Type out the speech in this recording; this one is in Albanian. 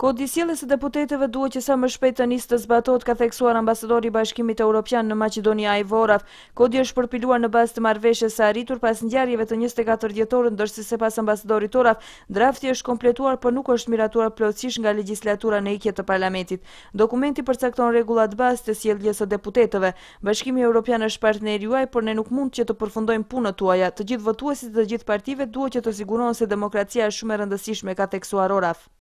Kodi i sjelljes së deputetëve duhet që sa më shpejt të nisë të zbatohet, ka theksuar ambasadori i Bashkimit Evropian në Maqedoni Ivo Oraf. Kodi është përpiluar në bazë të marrëveshjes së arritur pas ngjarjeve të 24 dhjetorit, ndërsa sipas ambasadorit Oraf, drafti është kompletuar, por nuk është miratuar plotësisht nga legjislatura në ikje të parlamentit. Dokumenti përcakton rregullat bazë të sjelljes së deputetëve. Bashkimi Evropian është partner juaj, por ne nuk mund që të përfundojmë punët tuaja. Të gjithë votuesit të gjithë partive duhet që të sigurohen se demokracia është shumë e rëndësishme, ka theksuar Oraf.